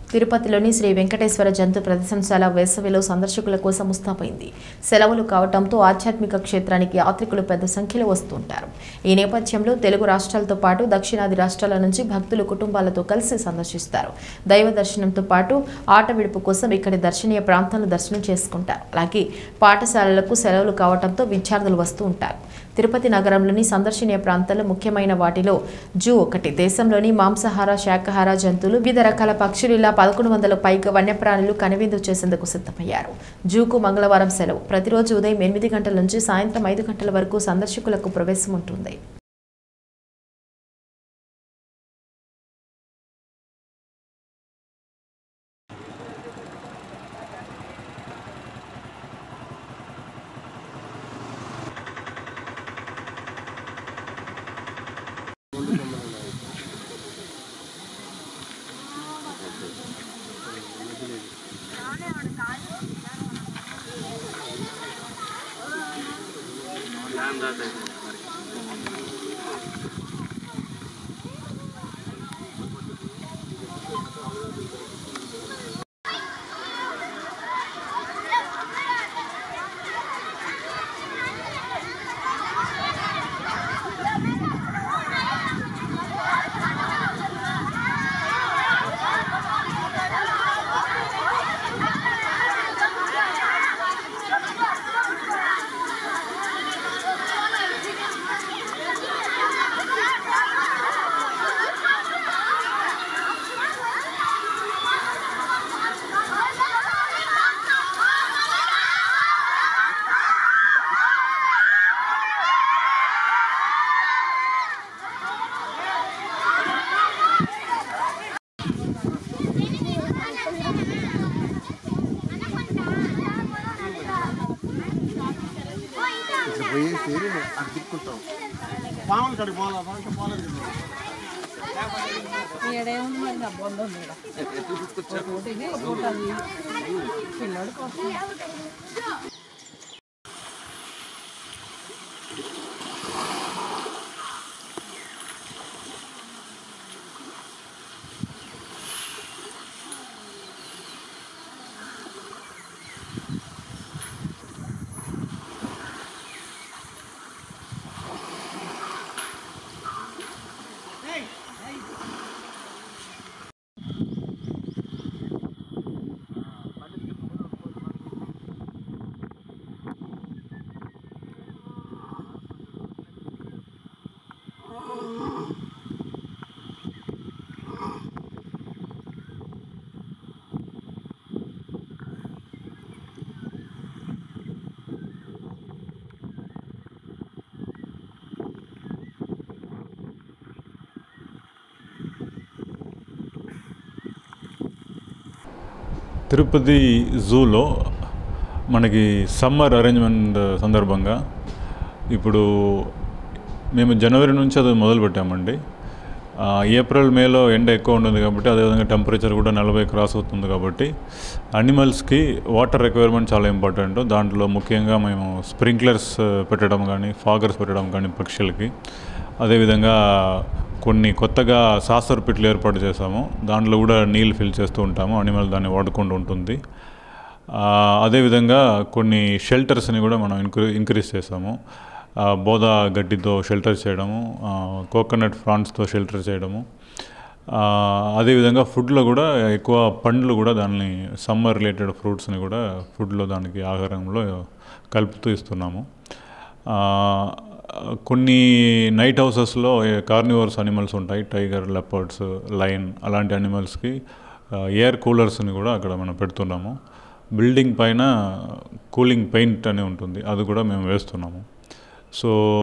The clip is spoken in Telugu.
తిరుపతిలోని శ్రీ వెంకటేశ్వర జంతు ప్రదర్శనశాల వేసవిలో సందర్శకుల కోసం ముస్తాబైంది. సెలవులు కావడంతో ఆధ్యాత్మిక క్షేత్రానికి యాత్రికులు పెద్ద సంఖ్యలో వస్తుంటారు. ఈ నేపథ్యంలో తెలుగు రాష్ట్రాలతో పాటు దక్షిణాది రాష్ట్రాల నుంచి భక్తులు కుటుంబాలతో కలిసి సందర్శిస్తారు. దైవ దర్శనంతో పాటు ఆట విడుపు కోసం ఇక్కడి దర్శనీయ ప్రాంతాలను దర్శనం చేసుకుంటారు. అలాగే పాఠశాలలకు సెలవులు కావడంతో విద్యార్థులు వస్తూ ఉంటారు. తిరుపతి నగరంలోని సందర్శనీయ ప్రాంతాల్లో ముఖ్యమైన వాటిలో జూ ఒకటి. దేశంలోని మాంసాహార, శాకాహార జంతువులు, వివిధ రకాల పక్షులు ఇలా 1100 పైగా వన్యప్రాణులు కనువిందు చేసేందుకు సిద్ధమయ్యారు. జూకు మంగళవారం సెలవు. ప్రతిరోజు ఉదయం 8 గంటల నుంచి సాయంత్రం 5 గంటల వరకు సందర్శకులకు ప్రవేశం ఉంటుంది. తిరుపతి జూలో మనకి సమ్మర్ అరేంజ్మెంట్ సందర్భంగా ఇప్పుడు మేము జనవరి నుంచి అది మొదలుపెట్టామండి. ఏప్రిల్ మేలో ఎండ ఎక్కువ ఉంటుంది కాబట్టి, అదేవిధంగా టెంపరేచర్ కూడా 40 క్రాస్ అవుతుంది కాబట్టి అనిమల్స్కి వాటర్ రిక్వైర్మెంట్ చాలా ఇంపార్టెంట్. దాంట్లో ముఖ్యంగా మేము స్ప్రింక్లర్స్ పెట్టడం కానీ, ఫాగర్స్ పెట్టడం కానీ పక్షులకి, అదేవిధంగా కొన్ని కొత్తగా సాసర్ పిట్లు ఏర్పాటు చేసాము. దాంట్లో కూడా నీళ్ళు ఫిల్ చేస్తూ ఉంటాము. అనిమల్ దాన్ని వాడుకుంటూ ఉంటుంది. అదేవిధంగా కొన్ని షెల్టర్స్ని కూడా మనం ఇంక్రీజ్ చేసాము. బోదా గడ్డితో షెల్టర్ చేయడము, కోకోనట్ ఫ్రాన్స్తో షెల్టర్ చేయడము, అదేవిధంగా ఫుడ్లో కూడా ఎక్కువ పండ్లు కూడా దాన్ని సమ్మర్ రిలేటెడ్ ఫ్రూట్స్ని కూడా ఫుడ్లో దానికి ఆహారంలో కలుపుతూ ఇస్తున్నాము. కొన్ని నైట్ హౌసెస్లో కార్నివర్స్ అనిమల్స్ ఉంటాయి, టైగర్, లెపర్డ్స్, లయన్, అలాంటి అనిమల్స్కి ఎయిర్ కూలర్స్ని కూడా అక్కడ మనం పెడుతున్నాము. బిల్డింగ్ పైన కూలింగ్ పెయింట్ అని ఉంటుంది, అది కూడా మేము వేస్తున్నాము. సో